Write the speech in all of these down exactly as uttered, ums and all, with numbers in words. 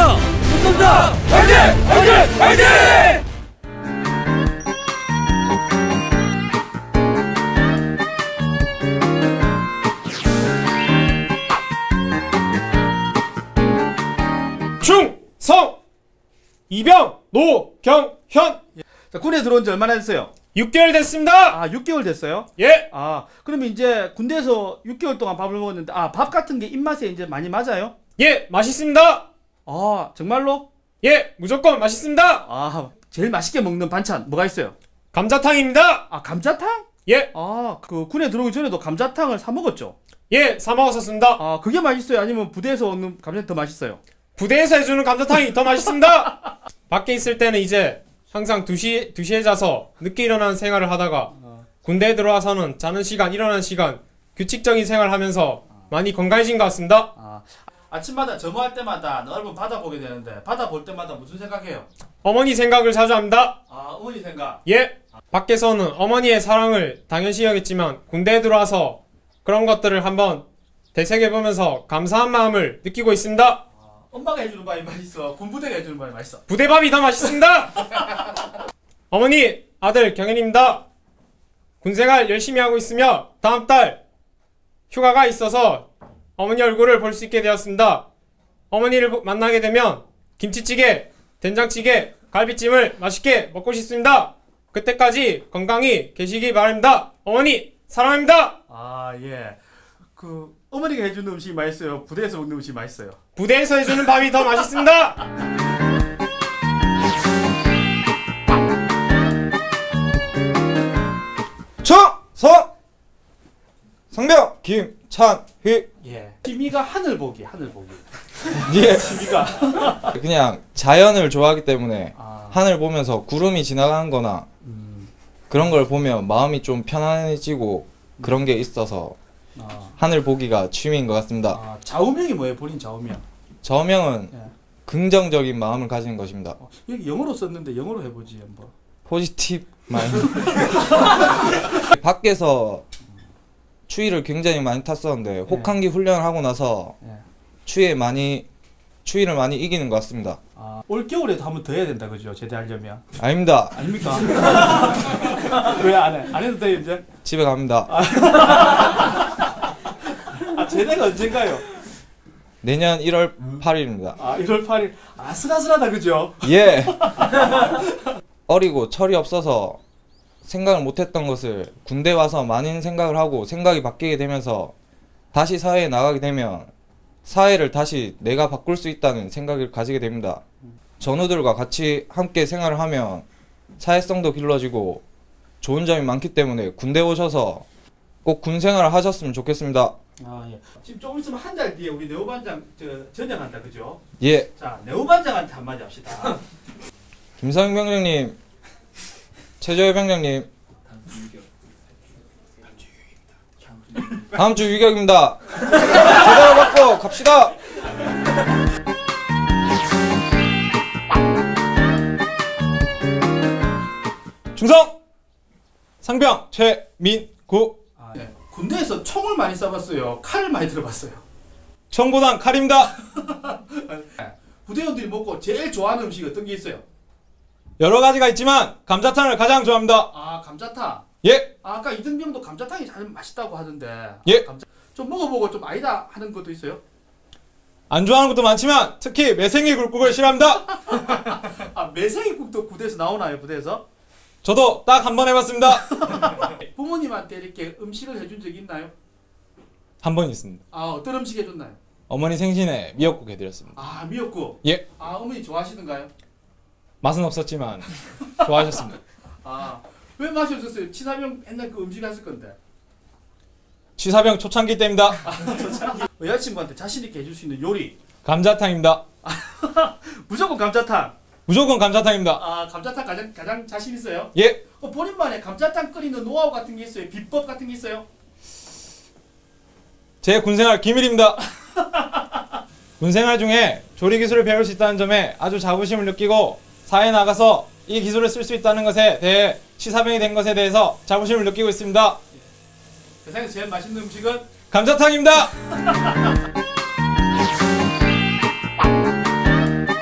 좋습니다. 좋습니다. 화이팅! 화이팅! 화이팅! 충성! 이병 노경현! 자, 군에 들어온 지 얼마나 됐어요? 육 개월 됐습니다! 아, 육 개월 됐어요? 예! 아, 그러면 이제 군대에서 육 개월 동안 밥을 먹었는데, 아, 밥 같은 게 입맛에 이제 많이 맞아요? 예! 맛있습니다! 아, 정말로? 예! 무조건 맛있습니다! 아, 제일 맛있게 먹는 반찬 뭐가 있어요? 감자탕입니다! 아, 감자탕? 예! 아, 그 군에 들어오기 전에도 감자탕을 사 먹었죠? 예! 사 먹었었습니다! 아, 그게 맛있어요? 아니면 부대에서 먹는 감자탕이 더 맛있어요? 부대에서 해주는 감자탕이 더 맛있습니다! 밖에 있을 때는 이제 항상 두 시, 두 시에 자서 늦게 일어나는 생활을 하다가 군대에 들어와서는 자는 시간, 일어나는 시간 규칙적인 생활을 하면서 많이 건강해진 것 같습니다. 아, 아침마다 점호할 때마다 넓은 바다 보게 되는데 바다 볼 때마다 무슨 생각해요? 어머니 생각을 자주 합니다. 아, 어머니 생각? 예! 밖에서는 어머니의 사랑을 당연시 여겼지만 군대에 들어와서 그런 것들을 한번 되새겨보면서 감사한 마음을 느끼고 있습니다. 엄마가 해주는 밥이 맛있어? 군부대가 해주는 밥이 맛있어? 부대밥이 더 맛있습니다! 어머니, 아들 경현입니다. 군생활 열심히 하고 있으며 다음 달 휴가가 있어서 어머니 얼굴을 볼 수 있게 되었습니다. 어머니를 만나게 되면 김치찌개, 된장찌개, 갈비찜을 맛있게 먹고 싶습니다. 그때까지 건강히 계시기 바랍니다. 어머니 사랑합니다. 아, 예. 그 어머니가 해주는 음식이 맛있어요? 부대에서 먹는 음식이 맛있어요? 부대에서 해주는 밥이 더 맛있습니다. 충성! 상병 김찬휘. 예. 취미가 하늘보기, 하늘보기. 예. 취미가. 그냥 자연을 좋아하기 때문에 아. 하늘 보면서 구름이 지나가는 거나 음. 그런 걸 보면 마음이 좀 편안해지고 그런 게 있어서 아. 하늘 보기가 취미인 것 같습니다. 아, 좌우명이 뭐예요? 본인 좌우명. 저명은 예. 긍정적인 마음을 가지는 것입니다. 어, 여기 영어로 썼는데 영어로 해보지 한번. 포지티브 마인드. 밖에서 추위를 굉장히 많이 탔었는데 혹한기 훈련을 하고 나서 예. 추위에 많이 추위를 많이 이기는 것 같습니다. 아, 올 겨울에도 한번 더 해야 된다 그죠? 제대하려면. 아닙니다. 아닙니까? 왜 안 해? 안 해도 돼요 이제? 집에 갑니다. 아, 제대가 언젠가요? 내년 일월 팔일입니다. 아, 일월 팔일. 아슬아슬하다 그죠? 예. 어리고 철이 없어서 생각을 못했던 것을 군대 와서 많은 생각을 하고 생각이 바뀌게 되면서 다시 사회에 나가게 되면 사회를 다시 내가 바꿀 수 있다는 생각을 가지게 됩니다. 전우들과 같이 함께 생활을 하면 사회성도 길러지고 좋은 점이 많기 때문에 군대 오셔서 꼭 군 생활을 하셨으면 좋겠습니다. 아, 예. 지금 조금 있으면 한 달 뒤에 우리 네오반장 저, 전역한다 그죠? 예. 자, 네오반장한테 한마디 합시다. 김성인 병장님, 최저희 병장님, 다음 주 유격입니다. 제대로 받고 갑시다. 충성! 상병 최민구. 아, 예. 군대에서 총을 많이 쏴봤어요? 칼을 많이 들어봤어요? 총보단 칼입니다. 부대원들이 먹고 제일 좋아하는 음식이 어떤 게 있어요? 여러 가지가 있지만 감자탕을 가장 좋아합니다. 아, 감자탕. 예. 아, 아까 이등병도 감자탕이 잘 맛있다고 하던데. 예. 감자... 좀 먹어보고 좀 아니다 하는 것도 있어요? 안 좋아하는 것도 많지만 특히 매생이 굴국을 싫어합니다. 아, 매생이국도 부대에서 나오나요? 부대에서? 저도 딱 한 번 해봤습니다. 부모님한테 이렇게 음식을 해준 적이 있나요? 한 번 있습니다. 아, 어떤 음식 해줬나요? 어머니 생신에 미역국 해드렸습니다. 아, 미역국. 예. 아, 어머니 좋아하시던가요? 맛은 없었지만 좋아하셨습니다. 아, 왜 맛이 없었어요? 치사병 옛날 그 음식 했을 건데. 취사병 초창기 때입니다. 여자친구한테 자신있게 해줄 수 있는 요리. 감자탕입니다. 무조건 감자탕. 무조건 감자탕입니다. 아, 감자탕 가장, 가장 자신 있어요? 예. 어, 본인만의 감자탕 끓이는 노하우 같은 게 있어요? 비법 같은 게 있어요? 제 군생활 기밀입니다. 군생활 중에 조리 기술을 배울 수 있다는 점에 아주 자부심을 느끼고 사회에 나가서 이 기술을 쓸 수 있다는 것에 대해 취사병이 된 것에 대해서 자부심을 느끼고 있습니다. 세상에서 제일 맛있는 음식은? 감자탕입니다.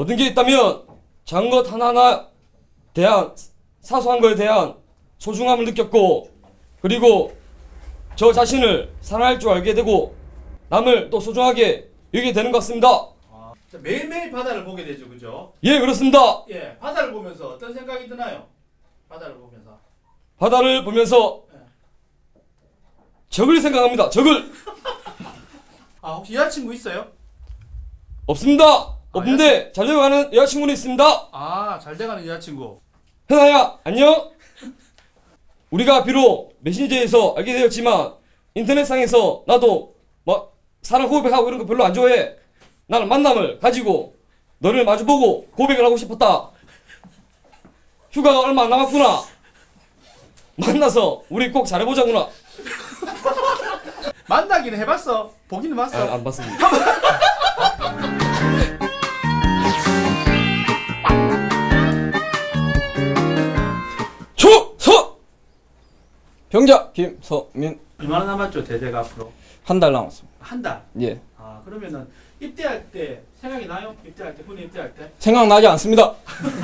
모든 게 있다면 작은 것 하나하나 대한 사소한 것에 대한 소중함을 느꼈고 그리고 저 자신을 사랑할 줄 알게 되고 남을 또 소중하게 여기게 되는 것 같습니다. 아, 매일매일 바다를 보게 되죠, 그죠? 예, 그렇습니다. 예, 바다를 보면서 어떤 생각이 드나요? 바다를 보면서. 바다를 보면서 예. 적을 생각합니다. 적을. 아, 혹시 여자친구 있어요? 없습니다. 없는데 잘 되어가는 여자친구는 있습니다. 아, 잘 돼가는 여자친구. 현아야, 안녕. 우리가 비록 메신저에서 알게 되었지만 인터넷상에서 나도 뭐 사랑 고백하고 이런 거 별로 안 좋아해. 나는 만남을 가지고 너를 마주보고 고백을 하고 싶었다. 휴가가 얼마 안 남았구나. 만나서 우리 꼭 잘해보자구나. 만나기는 해봤어? 보기는 봤어? 아, 안 봤습니다. 초서 병자 김서민. 얼마나 남았죠, 대대가 앞으로? 한 달 남았습니다. 한 달. 예. 아, 그러면은 입대할 때 생각이 나요? 입대할 때, 군에 입대할 때? 생각나지 않습니다.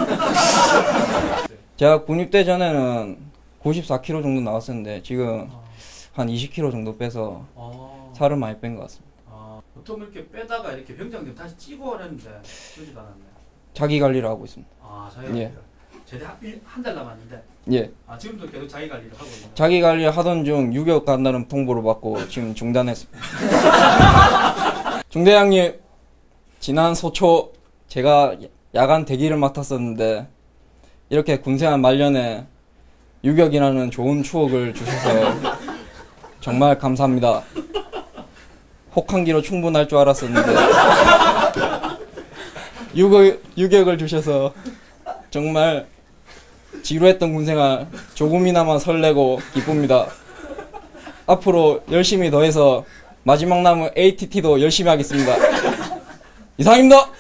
제가 군입대 전에는 구십사 킬로그램 정도 나왔었는데 지금 한 이십 킬로그램 정도 빼서 아, 살을 많이 뺀 것 같습니다. 아, 보통 이렇게 빼다가 이렇게 병장 되면 다시 찌고 하는데 그러지도 않았네. 자기 관리를 하고 있습니다. 아, 자기 관리. 예. 제대 한 달 남았는데. 예. 아, 지금도 계속 자기 관리를 하고 있는. 자기 관리 하던 중 유격 간다는 통보를 받고 지금 중단했습니다. 중대장님, 지난 소초 제가 야간 대기를 맡았었는데 이렇게 군생활 말년에 유격이라는 좋은 추억을 주셔서 정말 감사합니다. 혹한기로 충분할 줄 알았었는데 유격, 유격을 주셔서 정말 지루했던 군생활 조금이나마 설레고 기쁩니다. 앞으로 열심히 더해서 마지막 남은 에이티티도 열심히 하겠습니다. 이상입니다.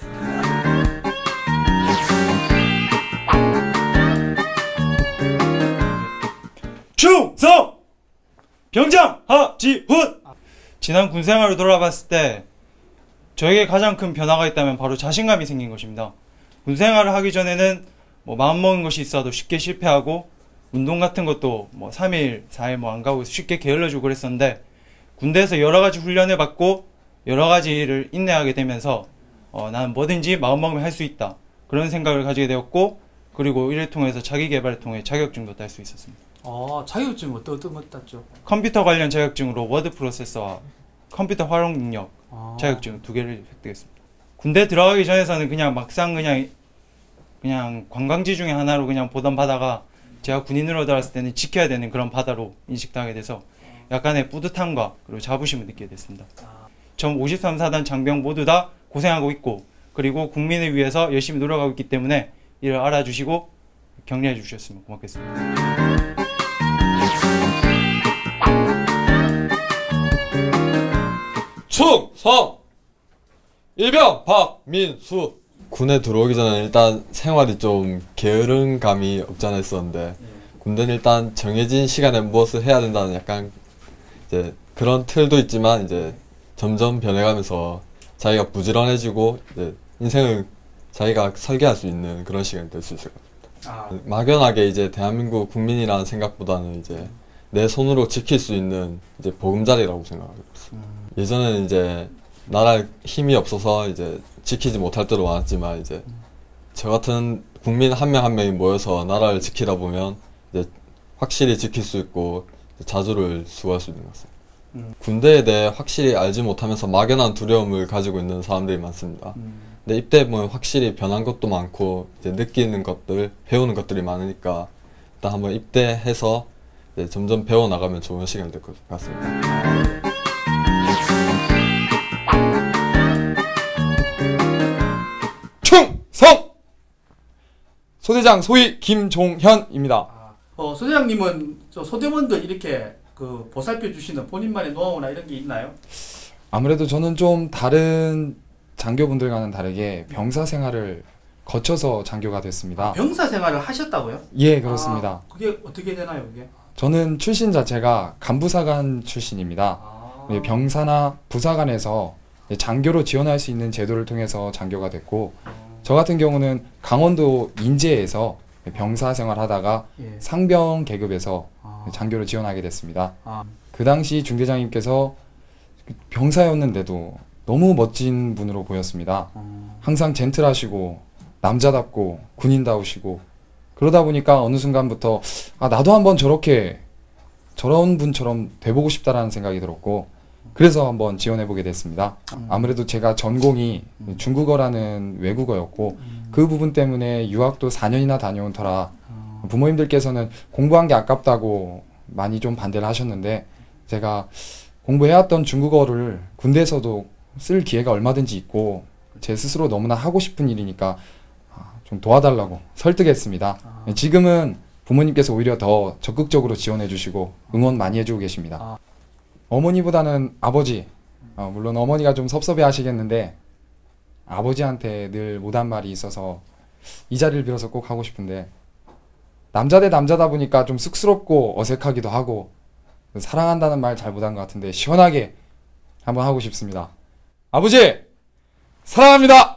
충성! 병장 하지훈! 지난 군생활을 돌아봤을 때 저에게 가장 큰 변화가 있다면 바로 자신감이 생긴 것입니다. 군생활을 하기 전에는 뭐 마음먹은 것이 있어도 쉽게 실패하고 운동 같은 것도 뭐 삼 일, 사 일 뭐 안 가고 쉽게 게을러지고 그랬었는데 군대에서 여러 가지 훈련을 받고 여러 가지 일을 인내하게 되면서 어, 나는 뭐든지 마음먹으면 할 수 있다. 그런 생각을 가지게 되었고 그리고 이를 통해서 자기 개발을 통해 자격증도 딸 수 있었습니다. 아, 자격증 어떤 어떤 것 땄죠? 컴퓨터 관련 자격증으로 워드 프로세서와 컴퓨터 활용 능력 아. 자격증 두 개를 획득했습니다. 군대 들어가기 전에서는 그냥 막상 그냥 그냥 관광지 중에 하나로 그냥 보던 바다가 제가 군인으로 들어왔을 때는 지켜야 되는 그런 바다로 인식당하게 돼서 약간의 뿌듯함과 그리고 자부심을 느끼게 됐습니다. 전 오십삼 사단 장병 모두 다 고생하고 있고 그리고 국민을 위해서 열심히 노력하고 있기 때문에 이를 알아주시고 격려해 주셨으면 고맙겠습니다. 충성! 일병 박민수. 군에 들어오기 전에 일단 생활이 좀 게으른 감이 없지 않아 있었는데 군대는 일단 정해진 시간에 무엇을 해야 된다는 약간 이제 그런 틀도 있지만 이제 점점 변해가면서 자기가 부지런해지고 이제 인생을 자기가 설계할 수 있는 그런 시간이 될 수 있을 것 같습니다. 아. 막연하게 이제 대한민국 국민이라는 생각보다는 이제 내 손으로 지킬 수 있는 이제 보금자리라고 생각하고 있습니다. 음. 예전에는 이제 나라 힘이 없어서 이제 지키지 못할 때도 많았지만 이제 저 같은 국민 한 명 한 명이 모여서 나라를 지키다 보면 이제 확실히 지킬 수 있고 자주를 수호할 수 있는 것 같습니다. 음. 군대에 대해 확실히 알지 못하면서 막연한 두려움을 가지고 있는 사람들이 많습니다. 음. 근데 입대해 보면 확실히 변한 것도 많고 이제 느끼는 것들, 배우는 것들이 많으니까 일단 한번 입대해서 이제 점점 배워 나가면 좋은 시간이 될 것 같습니다. 충성! 소대장 소위 김종현입니다. 아, 어, 소대장님은 저 소대원들 이렇게 그 보살펴 주시는 본인만의 노하우나 이런 게 있나요? 아무래도 저는 좀 다른 장교분들과는 다르게 병사 생활을 거쳐서 장교가 됐습니다. 병사 생활을 하셨다고요? 예, 그렇습니다. 아, 그게 어떻게 되나요, 그게? 저는 출신 자체가 간부사관 출신입니다. 아. 예, 병사나 부사관에서 장교로 지원할 수 있는 제도를 통해서 장교가 됐고 저 같은 경우는 강원도 인제에서 병사 생활하다가 예. 상병 계급에서 아. 장교로 지원하게 됐습니다. 아. 그 당시 중대장님께서 병사였는데도 너무 멋진 분으로 보였습니다. 어. 항상 젠틀하시고 남자답고 군인다우시고 그러다 보니까 어느 순간부터 아 나도 한번 저렇게 저런 분처럼 돼보고 싶다라는 생각이 들었고 그래서 한번 지원해보게 됐습니다. 아무래도 제가 전공이 중국어라는 외국어였고 그 부분 때문에 유학도 사 년이나 다녀온 터라 부모님들께서는 공부한 게 아깝다고 많이 좀 반대를 하셨는데 제가 공부해왔던 중국어를 군대에서도 쓸 기회가 얼마든지 있고 제 스스로 너무나 하고 싶은 일이니까 좀 도와달라고 설득했습니다. 지금은 부모님께서 오히려 더 적극적으로 지원해 주시고 응원 많이 해주고 계십니다. 어머니보다는 아버지, 어, 물론 어머니가 좀 섭섭해 하시겠는데 아버지한테 늘 못한 말이 있어서 이 자리를 빌어서 꼭 하고 싶은데 남자 대 남자다 보니까 좀 쑥스럽고 어색하기도 하고 사랑한다는 말 잘 못한 것 같은데 시원하게 한번 하고 싶습니다. 아버지! 사랑합니다!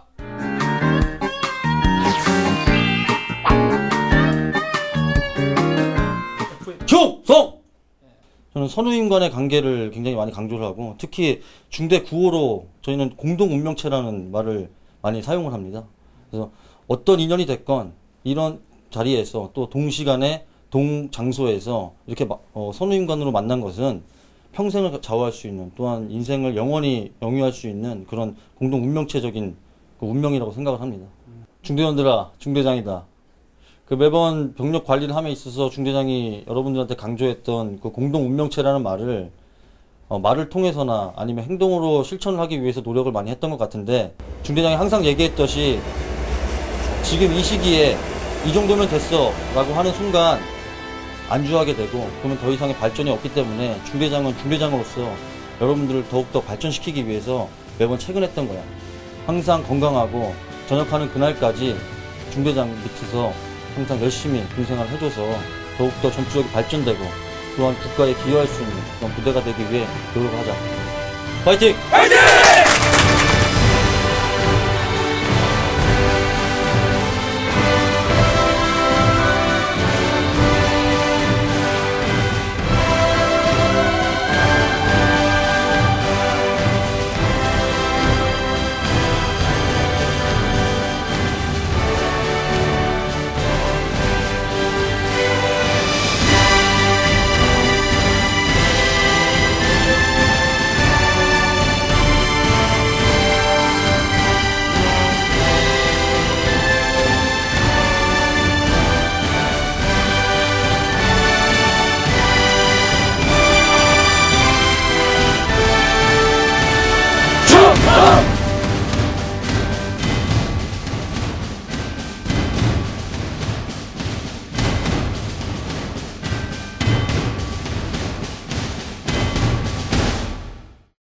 충성! 저는 선우님 간의 관계를 굉장히 많이 강조를 하고 특히 중대 구호로 저희는 공동 운명체라는 말을 많이 사용을 합니다. 그래서 어떤 인연이 됐건 이런 자리에서 또 동시간에 동장소에서 이렇게 어, 선우님 간으로 만난 것은 평생을 좌우할 수 있는 또한 인생을 영원히 영유할 수 있는 그런 공동 운명체적인 그 운명이라고 생각을 합니다. 중대원들아, 중대장이다. 그 매번 병력 관리를 함에 있어서 중대장이 여러분들한테 강조했던 그 공동 운명체라는 말을 어, 말을 통해서나 아니면 행동으로 실천을 하기 위해서 노력을 많이 했던 것 같은데 중대장이 항상 얘기했듯이 지금 이 시기에 이 정도면 됐어 라고 하는 순간 안주하게 되고 그러면 더 이상의 발전이 없기 때문에 중대장은 중대장으로서 여러분들을 더욱더 발전시키기 위해서 매번 퇴근했던 거야. 항상 건강하고 전역하는 그날까지 중대장 밑에서 항상 열심히 군생활을 해줘서 더욱더 전투력이 발전되고 또한 국가에 기여할 수 있는 그런 부대가 되기 위해 노력을 하자. 파이팅! 파이팅!